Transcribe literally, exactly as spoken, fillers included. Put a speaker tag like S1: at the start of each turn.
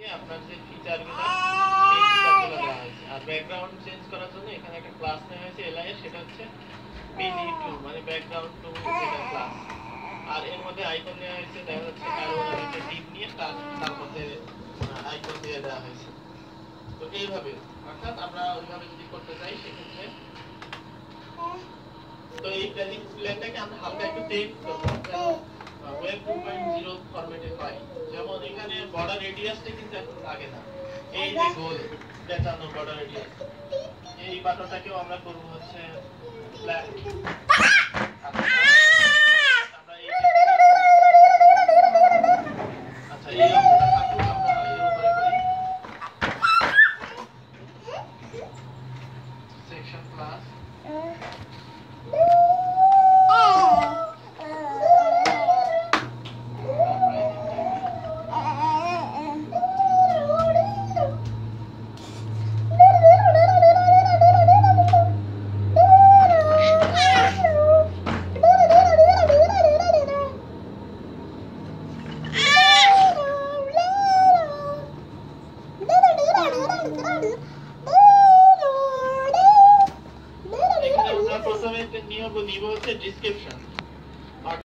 S1: আপনার যে ফিচারগুলো সেই ফিচারগুলো দেওয়া হয়েছে। আর ব্যাকগ্রাউন্ড চেঞ্জ করার জন্য এখানে একটা ক্লাস নেওয়া হয়েছে এলআই, সেটা হচ্ছে বিডি টু, মানে ব্যাকগ্রাউন্ড টু যেটা ক্লাস। আর এর মধ্যে আইকন দেওয়া হয়েছে, দেখা যাচ্ছে কারো একটা ডিপ নিয়ে তার তার মধ্যে আইকন দিয়ে দেওয়া হয়েছে। তো এইভাবে, অর্থাৎ আমরা ওইভাবে যদি করতে চাই সেক্ষেত্রে, তো এই প্যালেট প্ল্যানটাকে আমরা হালকা একটু চেঞ্জ করব ওয়েব টু পয়েন্ট জিরো ফরম্যাটে পাই। যেমন এখানে বর্ডার রেডিয়াসটা কিন্তু এখন লাগে না, এই যে গোল পেঁচানো বর্ডার রেডিয়াস, এই বাটনটাকেও আমরা করব হচ্ছে ফ্ল্যাট। আমরা এই আচ্ছা এই অংশটা থাকুক, আমরা এর উপরে করি সেকশন ক্লাস। প্রথমে নিব হচ্ছে ডেসক্রিপশন।